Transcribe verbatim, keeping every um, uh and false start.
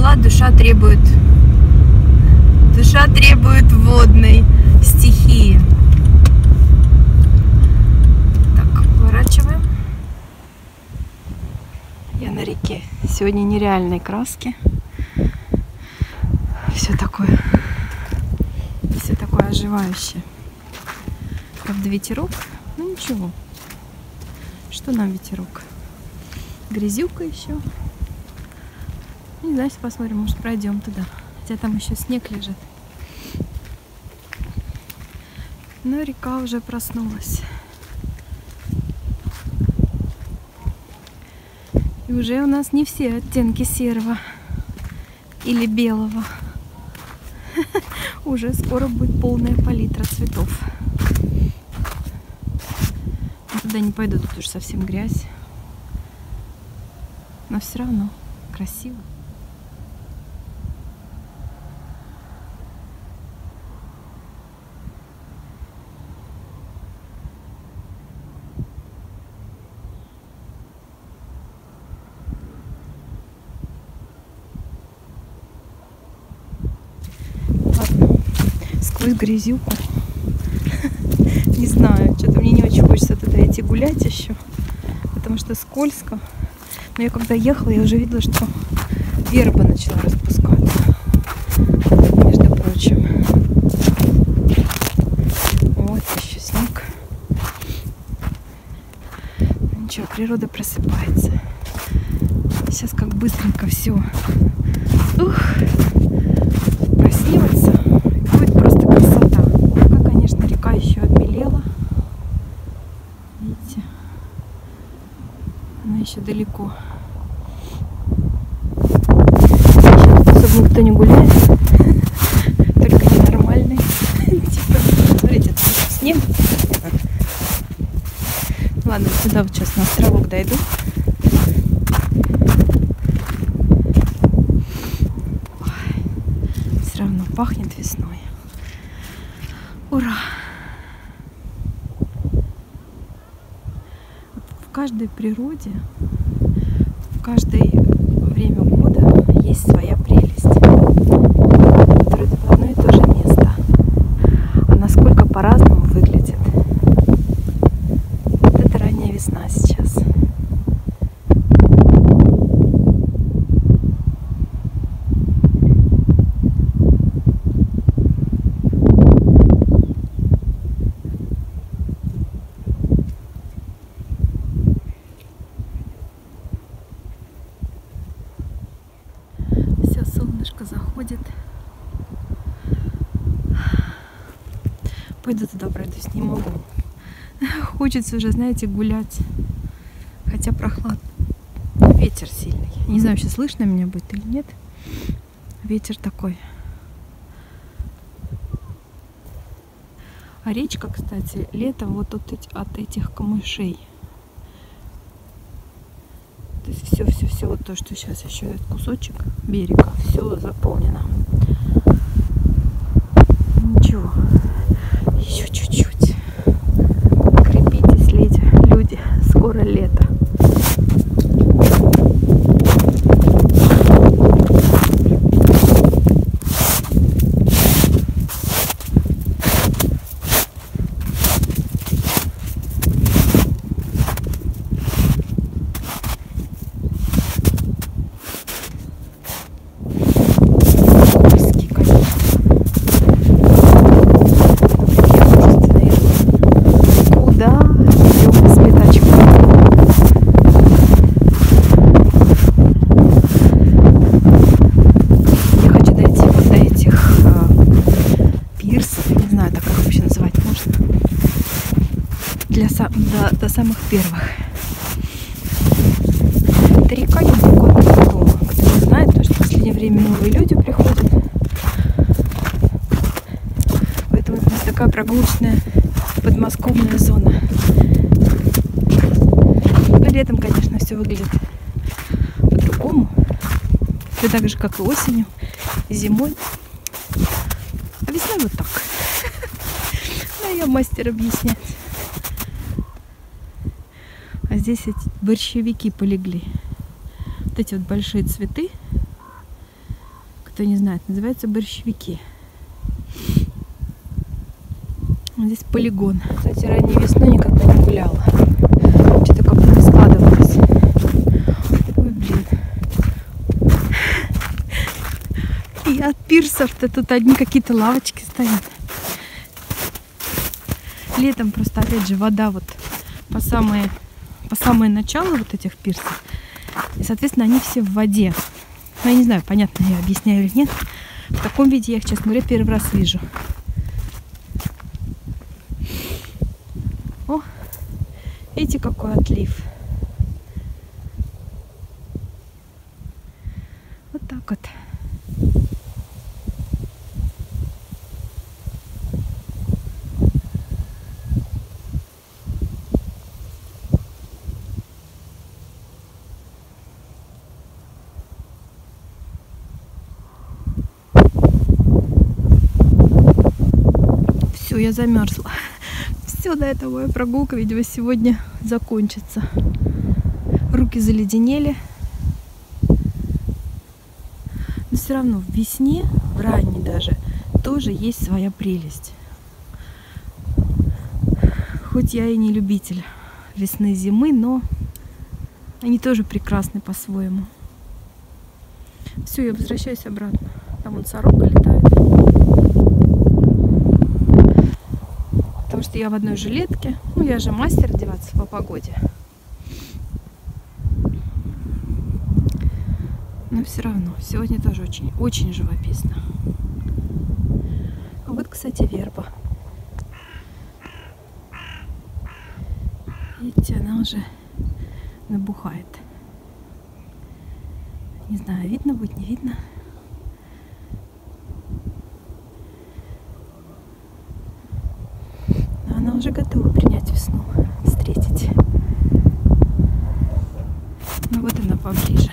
пришла, душа требует, душа требует водной стихии. Так, поворачиваем. Я на реке. Сегодня нереальные краски. Все такое, все такое оживающее. Правда, ветерок, ну ничего. Что нам ветерок? Грязюка еще. Не знаю, если посмотрим, может пройдем туда. Хотя там еще снег лежит. Но река уже проснулась. И уже у нас не все оттенки серого или белого. Уже скоро будет полная палитра цветов. Туда не пойду, тут уж совсем грязь. Но все равно красиво. Сквозь грязюку. Не знаю, что-то мне не очень хочется туда идти гулять еще, потому что скользко. Но я когда ехала, я уже видела, что верба начала распускаться. Между прочим. Вот еще снег. Ну, ничего, природа просыпается. Сейчас как быстренько все. Ух, проснется. Будет просто красота. Пока, конечно, река еще обмелела. Видите? Она еще далеко. Сейчас особо никто не гуляет. Только ненормальный. Типа, смотрите, тут снег. Ладно, сюда вот сейчас на островок дойду. Все равно пахнет весной. Ура! В каждой природе, в каждое время года есть своя прелесть. Вроде бы одно и то же место. А насколько по-разному выглядит. Вот это ранняя весна сейчас. Солнышко заходит. Пойду туда пройдусь, не могу. Хочется уже, знаете, гулять. Хотя прохладно. Ветер сильный. Не знаю, сейчас слышно меня будет или нет. Ветер такой. А речка, кстати, летом вот от, от этих камышей. То есть все, все, все, вот то, что сейчас еще этот кусочек берега, все заполнено. Ничего, еще чуть-чуть. Крепитесь, люди, люди, скоро лето. До, до самых первых. Это река недалеко от моего дома. Кто не знает, потому что в последнее время новые люди приходят. Поэтому это у нас такая прогулочная подмосковная зона. Но летом, конечно, все выглядит по-другому. Все так же, как и осенью, и зимой. А весной вот так. Ну, я мастер объяснять. А здесь эти борщевики полегли. Вот эти вот большие цветы. Кто не знает, называется борщевики. Здесь полигон. Кстати, ранней весной никогда не гуляла. Что-то как-то не складывалось. Ой, блин. И от пирсов-то тут одни какие-то лавочки стоят. Летом просто, опять же, вода вот по самое, по самое начало вот этих пирсов. И, соответственно, они все в воде. Ну, я не знаю, понятно я объясняю или нет. В таком виде я их, честно говоря, первый раз вижу. О, видите, какой отлив. Вот так вот. Все, я замерзла. Все, на этом моя прогулка, видимо, сегодня закончится. Руки заледенели. Но все равно в весне, в ранней даже, тоже есть своя прелесть. Хоть я и не любитель весны, зимы, но они тоже прекрасны по-своему. Все, я возвращаюсь обратно. Там вон сорока летает. Потому что я в одной жилетке. Ну, я же мастер одеваться по погоде. Но все равно, сегодня тоже очень, очень живописно. А вот, кстати, верба. Видите, она уже набухает. Не знаю, видно будет, не видно. Она уже готова принять весну, встретить. Ну вот она поближе.